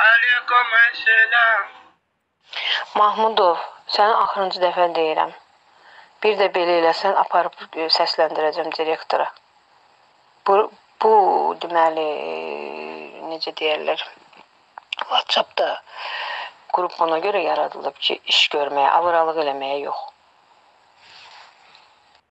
Aleyküm selam. Mahmudov, sənə axırıncı dəfə deyirəm. Bir də belə eləsən, aparıb səsləndirəcəm direktora. Bu deməli, necə deyərlər, WhatsApp-da qrup ona görə yaradılıb ki, iş görməyə, avıralıq eləməyə yox.